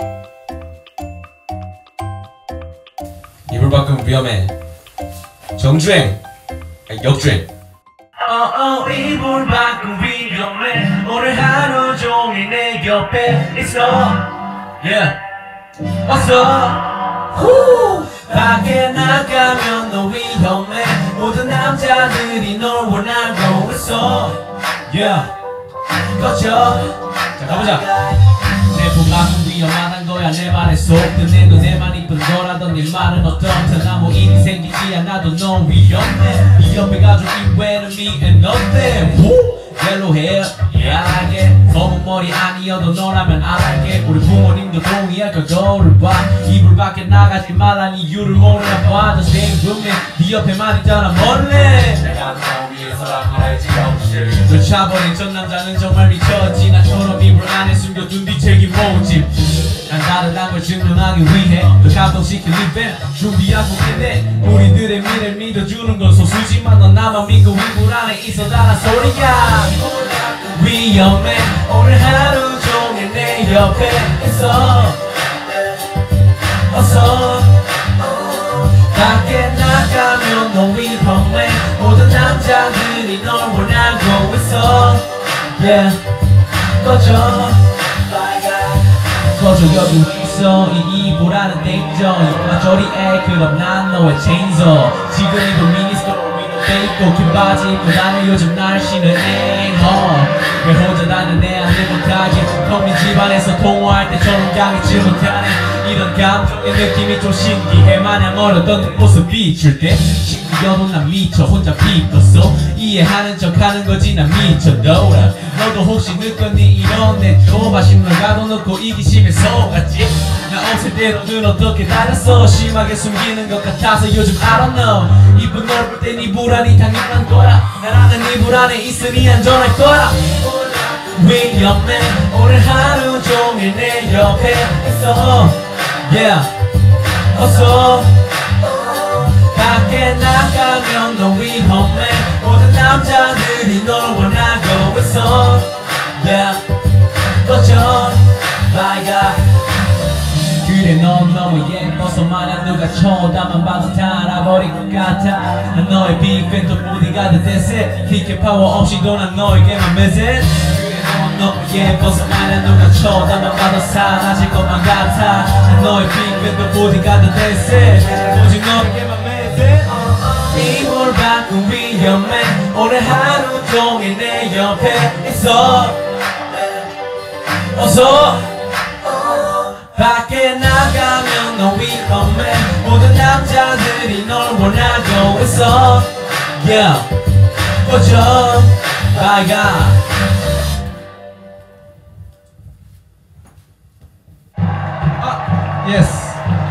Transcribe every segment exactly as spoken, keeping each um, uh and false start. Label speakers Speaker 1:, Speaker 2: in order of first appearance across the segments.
Speaker 1: 이불 밖은 위험해. 정주행, 아니, 역주행.
Speaker 2: 어어 이불 밖은 위험해. 오늘 하루 종일 내 옆에 있어. Yeah. 어서 후. 밖에 나가면 너 위험해. 모든 남자들이 널 원하고 있어. Yeah. 꺼져.
Speaker 1: 자, 가보자.
Speaker 2: 내 부각은 위험하단 거야. 내 말에 속드네도 내만 이쁜 거라던 네 말은 어떻든 아무 일이 생기지 않아도 넌 위험해. 네 옆에 가족 이외는 미엔 어때? 옐로우 헤어 yeah I like it. 검은 머리 아니어도 너라면 I like it. 우리 부모님도 동의할까 거울을 봐. 이불 밖에 나가지 말란 이유를 모르나 봐. Just stay with me. 네 옆에만 있잖아 몰래. 내가 너 위해서라고 알지 없이 널 차버린 전 남자는 정말 미쳤지. 나처럼 이불 안에 숨겨둔 뒤 책임 모집. 난 다르단 걸 증명하기 위해 널 감동시킬 리벤 준비하고 있네. 우리들의 미래를 믿어주는 건 소수지만 넌 나만 믿고 이불 안에 있어 달란 소리야. 위험해. 오늘 하루 종일 내 옆에 있어. 어서 밖에 나가면 너 위험해. 모든 남자들이 널 원하고 있어. Yeah. 꺼져. 꺼져 여기 있어. 이 이불 안은 danger. 이마저리에 그럼 난 너의 chainsaw. 지금 입은 미니스커트 입고 긴 바지 입고 다녀. 요즘 날씨는 앵어. 왜 혼자 다녀 내 안을 못하지. 텅빈 집안에서 통화할 때처럼 강해지 못하네. 이런 감정의 느낌이 좀 신기해. 마냥 어렸던 내 모습 비출 때 친구여도 난 미쳐 혼자 비었어. 이해하는 척하는 거지 난 미쳐 놀아. 너도 혹시 늦거니 이런 내 조바심 널 가둬놓고 이기심에 속았지. 나 없을 때 너는 어떻게 달렸어. 심하게 숨기는 것 같아서 요즘 I don't know. 이불 넓을 땐 이불 안이 당연한 거야. 나라는 이불 안에 있으니 안전할 거야. 위험해. 오늘 하루 종일 내 옆에 있어. Yeah. 어서 밖에 나가면 너 위험해. 모든 남자들이 널 원하고 있어. Yeah. 꺼져. My God. 그래 넌 너무 예뻐서 마냥 누가 쳐다만 봐도 다 알아버릴 것 같아. 난 너의 빅팬 또 보디가드 대세. 티켓 파워 없이도 난 너에게만 매세. 그래 넌 너무 예뻐서 마냥 누가 쳐다만 봐도 사라질 것만 같아. 난 너의 빅팬 또 보디가드 대세. 오직 너에게만 매세. 이불 밖은 위험해. 오늘 하루 종일 내 옆에 있어. 어서 밖에 나가면 너 위험해. 모든 남자들이 널 원하고 있어. Yeah. 꺼져. My God. 아, yes.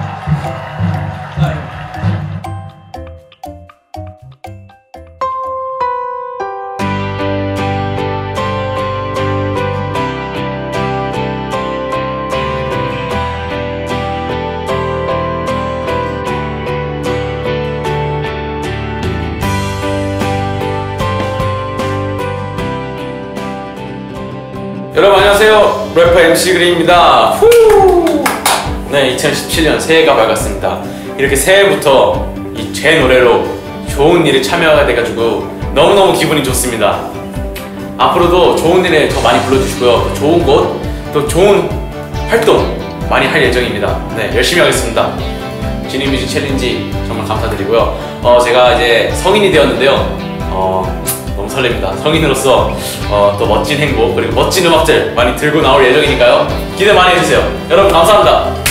Speaker 3: 여러분 안녕하세요. 래퍼 엠씨 그린입니다. 후! 네, 이천십칠 년 새해가 밝았습니다. 이렇게 새해부터 이 제 노래로 좋은 일에 참여하게 돼가지고 너무너무 기분이 좋습니다. 앞으로도 좋은 일에 더 많이 불러주시고요. 또 좋은 곳, 또 좋은 활동 많이 할 예정입니다. 네, 열심히 하겠습니다. 지니뮤직 챌린지 정말 감사드리고요. 어, 제가 이제 성인이 되었는데요. 어, 너무 설렙니다. 성인으로서 어, 또 멋진 행복 그리고 멋진 음악들 많이 들고 나올 예정이니까요. 기대 많이 해주세요. 여러분 감사합니다.